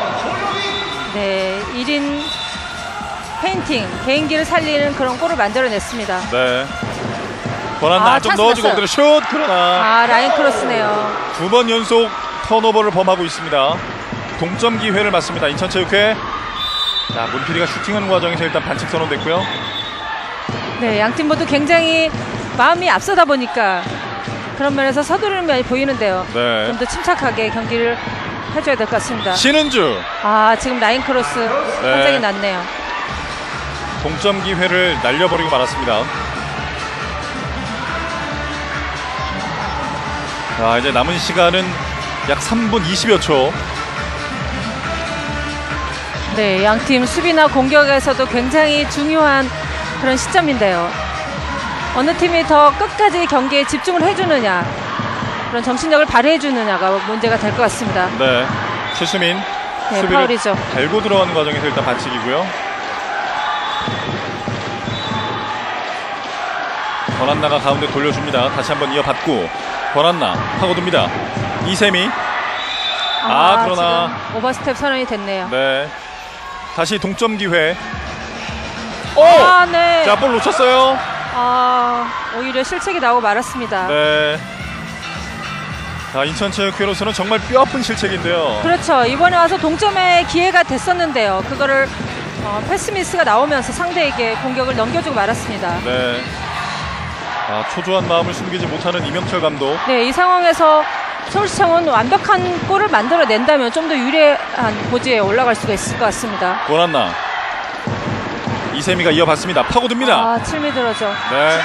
네, 일 인 페인팅, 개인기를 살리는 그런 골을 만들어냈습니다. 네. 권한나 아, 좀 찬스 넣어주고 났어요. 그대로 슛. 그러나 아, 라인 크로스네요. 두 번 연속 턴오버를 범하고 있습니다. 동점 기회를 맞습니다. 인천체육회. 자, 문필이가 슈팅하는 과정에서 일단 반칙 선언됐고요. 네, 양팀 모두 굉장히 마음이 앞서다 보니까 그런 면에서 서두르는 면이 보이는데요. 네. 좀 더 침착하게 경기를 해줘야 될 것 같습니다. 신은주 아, 지금 라인 크로스 굉장히 났네요. 동점 기회를 날려버리고 말았습니다. 자, 이제 남은 시간은 약 삼 분 이십여 초. 네, 양팀 수비나 공격에서도 굉장히 중요한 그런 시점인데요. 어느 팀이 더 끝까지 경기에 집중을 해주느냐, 그런 정신력을 발휘해주느냐가 문제가 될 것 같습니다. 네, 최수민 네, 수비를 파울이죠. 달고 들어가는 과정에서 일단 반칙이고요. 권한나가 가운데 돌려줍니다. 다시 한번 이어받고 권한나 파고듭니다. 이세미. 아, 아, 그러나 지금 오버스텝 선언이 됐네요. 네, 다시 동점 기회. 오! 아, 네. 자, 볼 놓쳤어요. 아, 오히려 실책이 나오고 말았습니다. 네. 자, 인천체육회로서는 정말 뼈아픈 실책인데요. 그렇죠. 이번에 와서 동점의 기회가 됐었는데요. 그거를 어, 패스 미스가 나오면서 상대에게 공격을 넘겨주고 말았습니다. 네. 아, 초조한 마음을 숨기지 못하는 이명철 감독. 네, 이 상황에서 서울시청은 완벽한 골을 만들어낸다면 좀 더 유리한 고지에 올라갈 수가 있을 것 같습니다. 권한나 이세미가 이어받습니다. 파고듭니다. 아, 칠 미터죠. 네.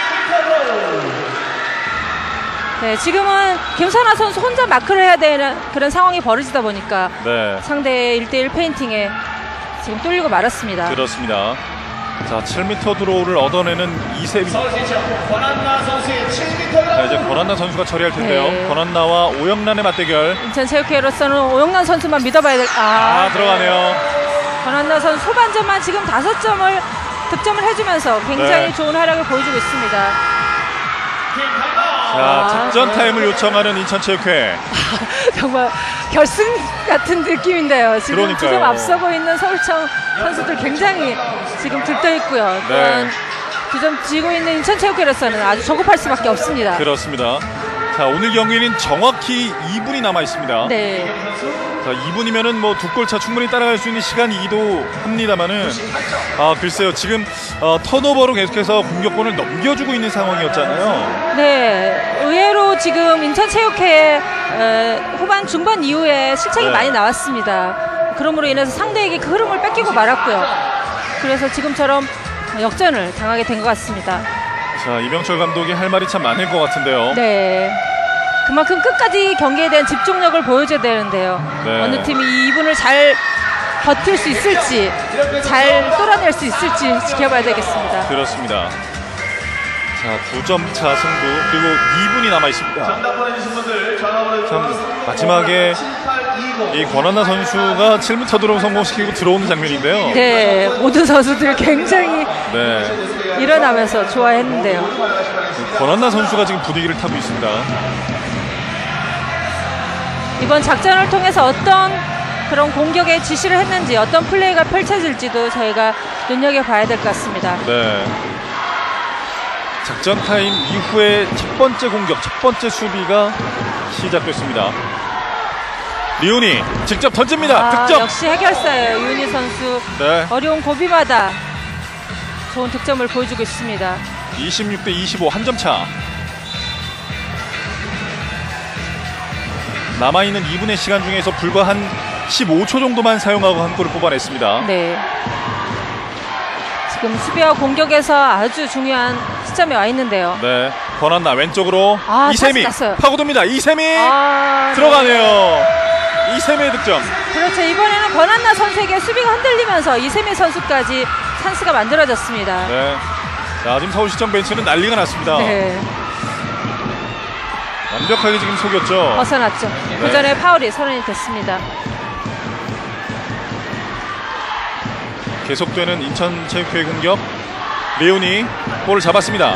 네, 지금은 김선아 선수 혼자 마크를 해야 되는 그런 상황이 벌어지다 보니까 네. 상대의 일 대일 페인팅에 지금 뚫리고 말았습니다. 그렇습니다. 자, 칠 미터 드로우를 얻어내는 이세미. 자, 이제 권한나 선수가 처리할 텐데요. 네. 권한나와 오영란의 맞대결. 인천체육회로서는 오영란 선수만 믿어봐야 될. 아, 아, 들어가네요. 권한나 선수 후반전만 지금 다섯 점을 득점을 해주면서 굉장히 네. 좋은 활약을 보여주고 있습니다. 자, 아, 작전 네. 타임을 요청하는 인천체육회. 정말 결승 같은 느낌인데요. 지금 그러니까요. 두 점 앞서고 있는 서울청 선수들 굉장히 지금 들떠 있고요. 또한 네. 두 점 지고 있는 인천체육회로서는 아주 조급할 수밖에 없습니다. 그렇습니다. 자, 오늘 경기는 정확히 이 분이 남아 있습니다. 네. 자, 이 분이면은 뭐 두 골 차 충분히 따라갈 수 있는 시간이기도 합니다만은, 아, 글쎄요. 지금 어, 턴오버로 계속해서 공격권을 넘겨주고 있는 상황이었잖아요. 네, 의외로 지금 인천체육회 에, 후반 중반 이후에 실책이 네. 많이 나왔습니다. 그러므로 인해서 상대에게 그 흐름을 뺏기고 말았고요. 그래서 지금처럼 역전을 당하게 된 것 같습니다. 자, 이병철 감독이 할 말이 참 많을 것 같은데요. 네, 그만큼 끝까지 경기에 대한 집중력을 보여줘야 되는데요. 네. 어느 팀이 이 이분을 잘 버틸 수 있을지, 잘 뚫어낼 수 있을지 지켜봐야 되겠습니다. 그렇습니다. 자, 두 점 차 승부, 그리고 이 분이 남아 있습니다. 참 마지막에 이 권한나 선수가 칠 미터 드로우 성공시키고 들어오는 장면인데요. 네, 모든 선수들 굉장히 네. 일어나면서 좋아했는데요. 권한나 선수가 지금 분위기를 타고 있습니다. 이번 작전을 통해서 어떤 그런 공격에 지시를 했는지, 어떤 플레이가 펼쳐질지도 저희가 눈여겨봐야 될 것 같습니다. 네. 작전 타임 이후에 첫 번째 공격, 첫 번째 수비가 시작됐습니다. 리온이 직접 던집니다. 아, 득점. 역시 해결사예요. 유은희 선수. 네. 어려운 고비마다 좋은 득점을 보여주고 있습니다. 이십육 대 이십오, 한 점 차. 남아있는 이 분의 시간 중에서 불과 한 십오 초 정도만 사용하고 한 골을 뽑아냈습니다. 네. 지금 수비와 공격에서 아주 중요한 시점에 와 있는데요. 네. 권한나 왼쪽으로 아, 이세미 찬스 났어요. 파고듭니다. 이세미 아, 들어가네요. 이세미의 득점. 그렇죠. 이번에는 권한나 선수에게 수비가 흔들리면서 이세미 선수까지 찬스가 만들어졌습니다. 네. 자, 지금 서울시청 벤치는 난리가 났습니다. 네. 완벽하게 지금 속였죠. 벗어났죠. 그 전에 파울이 선언이 됐습니다. 계속되는 인천체육회의 공격. 레온이 볼을 잡았습니다.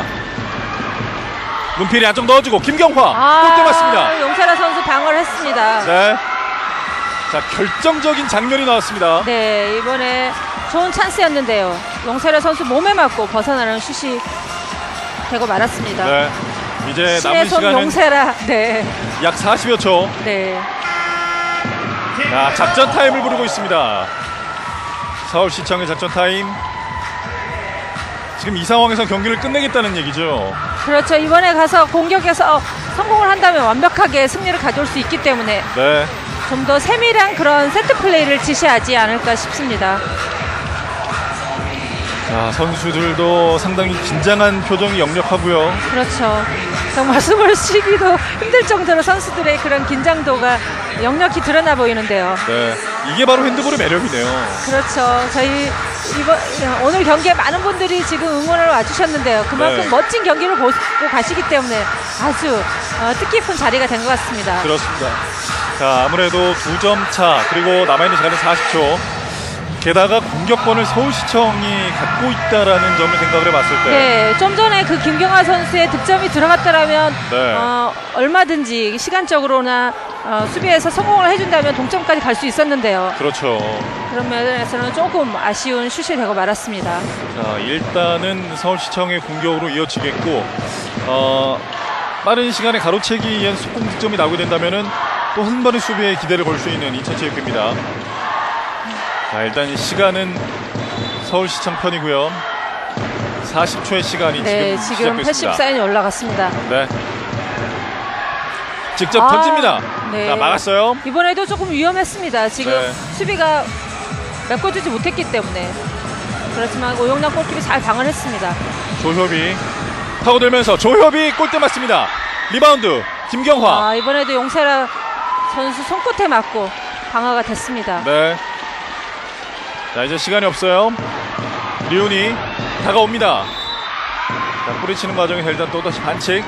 문필이 안쪽 넣어주고 김경화 골대 맞습니다. 용세라 선수 방어를 했습니다. 네. 자, 결정적인 장면이 나왔습니다. 네, 이번에 좋은 찬스였는데요. 용세라 선수 몸에 맞고 벗어나는 슛이 되고 말았습니다. 네. 이제 신의 남은 손 시간은 용세라. 네. 약 사십여 초. 네. 자, 작전 타임을 부르고 있습니다. 서울시청의 작전 타임. 지금 이 상황에서 경기를 끝내겠다는 얘기죠. 그렇죠. 이번에 가서 공격에서 성공을 한다면 완벽하게 승리를 가져올 수 있기 때문에 네. 좀 더 세밀한 그런 세트 플레이를 지시하지 않을까 싶습니다. 자, 선수들도 상당히 긴장한 표정이 역력하고요. 그렇죠. 정말 숨을 쉬기도 힘들 정도로 선수들의 그런 긴장도가 역력히 드러나 보이는데요. 네. 이게 바로 핸드볼의 매력이네요. 그렇죠. 저희 이번 오늘 경기에 많은 분들이 지금 응원을 와주셨는데요. 그만큼 네. 멋진 경기를 보고 가시기 때문에 아주 어, 뜻깊은 자리가 된 것 같습니다. 그렇습니다. 자, 아무래도 두 점 차, 그리고 남아있는 시간은 사십 초. 게다가 공격권을 서울시청이 갖고 있다라는 점을 생각을 해봤을 때, 네, 좀 전에 그 김경화 선수의 득점이 들어갔더라면 네. 어, 얼마든지 시간적으로나 어, 수비에서 성공을 해준다면 동점까지 갈 수 있었는데요. 그렇죠. 그런 면에서는 조금 아쉬운 슛이 되고 말았습니다. 자, 일단은 서울시청의 공격으로 이어지겠고, 어, 빠른 시간에 가로채기 위한 속공 득점이 나오게 된다면은 또 한 번의 수비에 기대를 걸 수 있는 인천체육회입니다. 자, 일단 시간은 서울시청 편이고요. 사십 초의 시간이 네, 지금 지금 시작됐습니다. 팔십 사인이 올라갔습니다. 네. 직접 아, 던집니다. 네. 자, 막았어요. 이번에도 조금 위험했습니다. 지금 네. 수비가 메꿔주지 못했기 때문에. 그렇지만 오영남 골키퍼 잘 방어했습니다. 조협이 파고들면서 조협이 골대 맞습니다. 리바운드 김경화. 아, 이번에도 용세라 선수 손끝에 맞고 방어가 됐습니다. 네. 자, 이제 시간이 없어요. 리온이 다가옵니다. 자, 뿌리치는 과정에서 일단 또다시 반칙.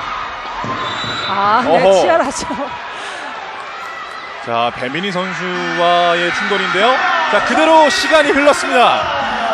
아, 어허. 네, 치열하죠. 자, 배민희 선수와의 충돌인데요. 자, 그대로 시간이 흘렀습니다.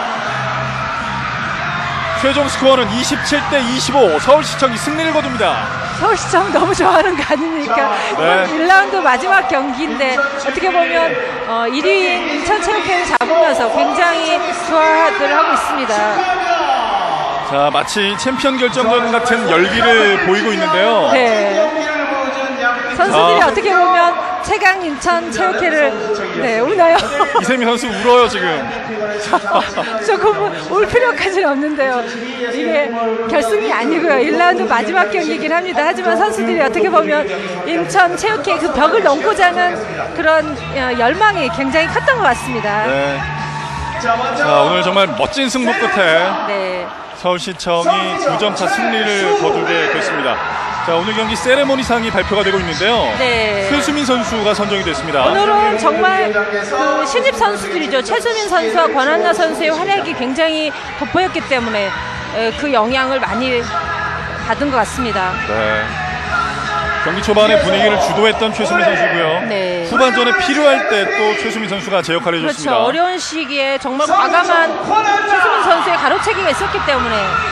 최종 스코어는 이십칠 대 이십오. 서울시청이 승리를 거둡니다. 서울시청 너무 좋아하는 거 아닙니까? 네. 이번 일 라운드 마지막 경기인데 어떻게 보면 어, 일 위인 인천체육회를 잡으면서 굉장히 좋아들 하고 있습니다. 자, 마치 챔피언 결정전 같은 열기를 보이고 있는데요. 네. 선수들이 아. 어떻게 보면 최강 인천체육회를 네, 우나요? 이세미 선수 울어요 지금. 조금 울 필요까지는 없는데요. 이게 결승이 아니고요. 일 라운드 마지막 경기이긴 합니다. 하지만 선수들이 어떻게 보면 인천체육회 그 벽을 넘고자 하는 그런 열망이 굉장히 컸던 것 같습니다. 네. 자, 오늘 정말 멋진 승부 끝에 네. 서울시청이 두 점 차 승리를 거두게 됐습니다. 자, 오늘 경기 세레모니상이 발표가 되고 있는데요. 네. 최수민 선수가 선정이 됐습니다. 오늘은 정말 그 신입 선수들이죠. 최수민 선수와 권한나 선수의 활약이 굉장히 돋보였기 때문에 그 영향을 많이 받은 것 같습니다. 네. 경기 초반에 분위기를 주도했던 최수민 선수고요. 네. 후반전에 필요할 때 또 최수민 선수가 제 역할을 해줬습니다. 그렇죠. 어려운 시기에 정말 과감한 최수민 선수의 가로채기가 있었기 때문에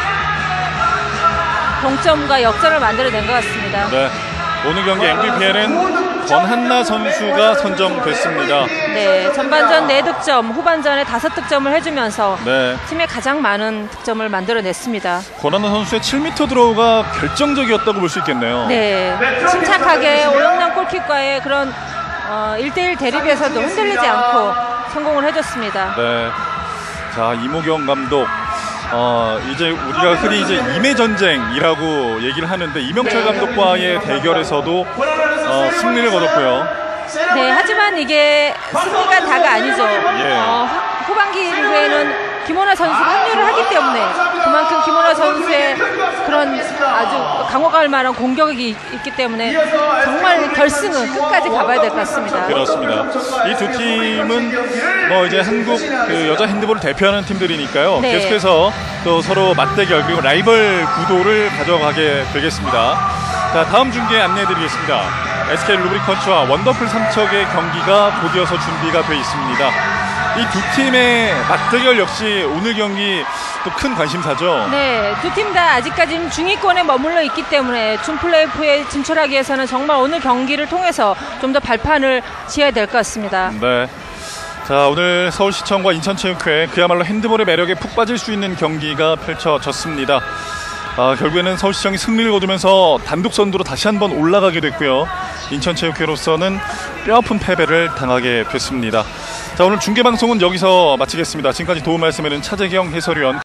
동점과 역전을 만들어낸 것 같습니다. 네. 오늘 경기 엠브이피에는 권한나 선수가 선정됐습니다. 네, 전반전 네 득점, 후반전에 다섯 득점을 해주면서 네. 팀의 가장 많은 득점을 만들어냈습니다. 권한나 선수의 칠 미터 드로우가 결정적이었다고 볼 수 있겠네요. 네, 침착하게 오영남 골킥과의 그런 어, 일 대일 대립에서도 흔들리지 않고 성공을 해줬습니다. 네. 자, 이모경 감독. 어, 이제 우리가 흔히 이제 임의 전쟁이라고 얘기를 하는데 이명철 감독과의 대결에서도 어, 승리를 거뒀고요. 네, 하지만 이게 승리가 다가 아니죠. 예. 어, 후- 후반기 후에는 김원하 선수가 합류를 하기 때문에 그만큼 김원하 선수의 그런 아주 강호갈 만한 공격이 있- 있기 때문에 정말 결승은 끝까지 가봐야 될 것 같습니다. 그렇습니다. 이 두 팀은 뭐 이제 한국 그 여자 핸드볼을 대표하는 팀들이니까요. 네. 계속해서 또 서로 맞대결 그리고 라이벌 구도를 가져가게 되겠습니다. 자, 다음 중계 안내해드리겠습니다. 에스케이 루브리컨츠와 원더풀 삼척의 경기가 곧이어서 준비가 돼 있습니다. 이 두 팀의 맞대결 역시 오늘 경기 또 큰 관심사죠. 네, 두 팀 다 아직까지는 중위권에 머물러 있기 때문에 준 플레이오프에 진출하기 위해서는 정말 오늘 경기를 통해서 좀 더 발판을 지어야 될 것 같습니다. 네. 자, 오늘 서울시청과 인천체육회 그야말로 핸드볼의 매력에 푹 빠질 수 있는 경기가 펼쳐졌습니다. 아, 결국에는 서울시청이 승리를 거두면서 단독 선두로 다시 한번 올라가게 됐고요. 인천체육회로서는 뼈아픈 패배를 당하게 됐습니다. 자, 오늘 중계방송은 여기서 마치겠습니다. 지금까지 도움 말씀에는 차재경 해설위원